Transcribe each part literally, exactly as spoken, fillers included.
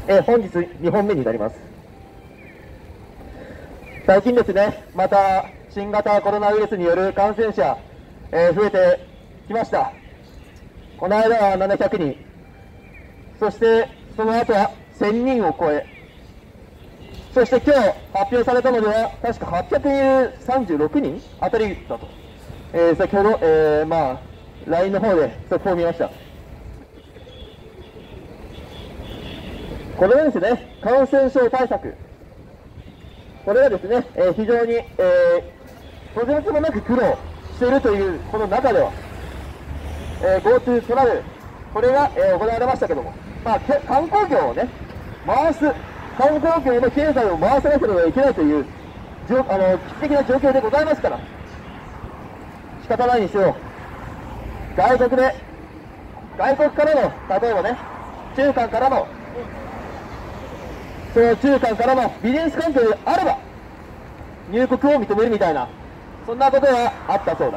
えー、本日にほんめになります。最近ですね、また新型コロナウイルスによる感染者、えー、増えてきました。この間はななひゃくにん、そしてその後はせんにんを超え、そして今日発表されたのでは確かはっぴゃくさんじゅうろくにんあたりだと、えー、先ほど、えー、まあ ライン の方で速報を見ました。これはですね、感染症対策、これはですね、えー、非常に、えー、途絶もなく苦労しているというこの中では、えー、GoTo トラベル、これが、えー、行われましたけども、まあ、観光業をね、回す、観光業の経済を回さなければいけないという、あの危機的な状況でございますから、仕方ないにしよう、外国で、外国からの、例えばね、中間からの、その中間からのビジネス関係であれば、入国を認めるみたいな、そんなことがあったそうだ。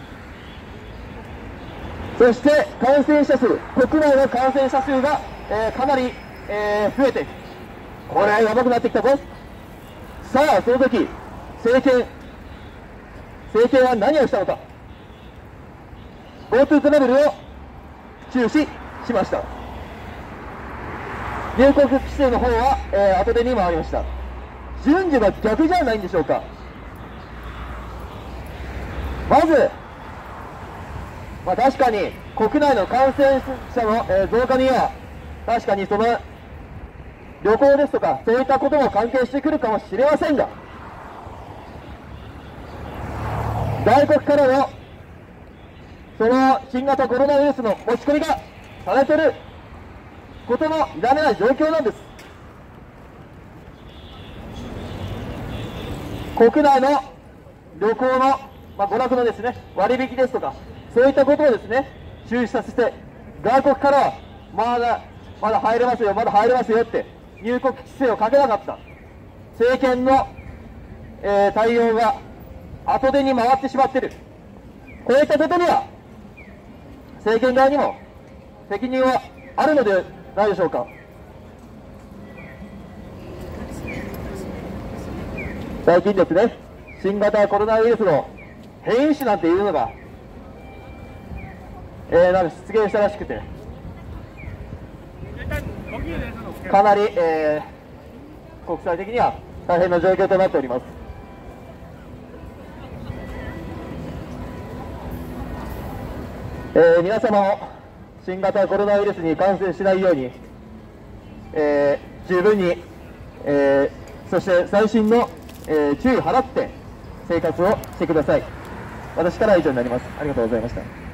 そして感染者数、国内の感染者数が、えー、かなり、えー、増えている。これはやばくなってきたぞ。さあ、その時、政権、政権は何をしたのか。GoTo トラベルを中止しました。入国規制の方は、えー、後手に回りました。順序が逆じゃないんでしょうか。まず、まあ、確かに国内の感染者の、えー、増加には確かにその旅行ですとかそういったことも関係してくるかもしれませんが、外国からのその新型コロナウイルスの持ち込みがされていることも否めない状況なんです。国内の旅行の、まあ、娯楽のですね、割引ですとかそういったことをですね、中止させて、外国からはまだまだ入れますよ、まだ入れますよって入国規制をかけなかった政権の、えー、対応が後手に回ってしまっている。こういったことには政権側にも責任はあるのではないでしょうか。最近ですね、新型コロナウイルスの変異種なんていうのが、えー、なんか出現したらしくて、かなり、えー、国際的には大変な状況となっております。えー、皆様も新型コロナウイルスに感染しないように、えー、十分に、えー、そして細心の、えー、注意を払って生活をしてください。私からは以上になります。ありがとうございました。